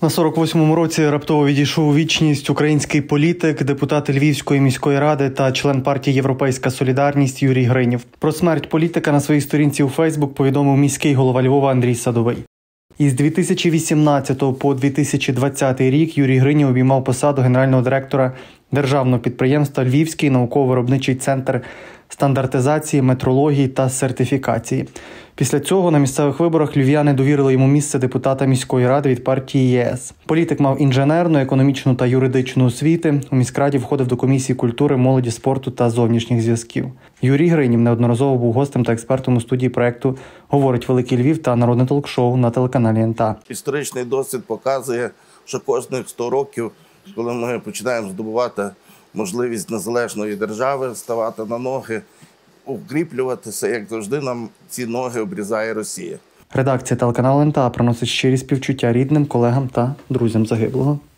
На 48-му році раптово відійшов у вічність український політик, депутат Львівської міської ради та член партії «Європейська солідарність» Юрій Гринів. Про смерть політика на своїй сторінці у Фейсбук повідомив міський голова Львова Андрій Садовий. Із 2018 по 2020 рік Юрій Гринів обіймав посаду генерального директора державного підприємства «Львівський науково-виробничий центр стандартизації, метрології та сертифікації». Після цього на місцевих виборах львів'яни довірили йому місце депутата міської ради від партії ЄС. Політик мав інженерну, економічну та юридичну освіти. У міськраді входив до комісії культури, молоді, спорту та зовнішніх зв'язків. Юрій Гринів неодноразово був гостем та експертом у студії проєкту «Говорить Великий Львів» та народне ток-шоу на телеканалі НТА. Історичний досвід показує, що кожних 100 років, коли ми починаємо здобувати можливість незалежної держави, ставати на ноги, укріплюватися, як завжди, нам ці ноги обрізає Росія. Редакція телеканалу НТА приносить щирі співчуття рідним, колегам та друзям загиблого.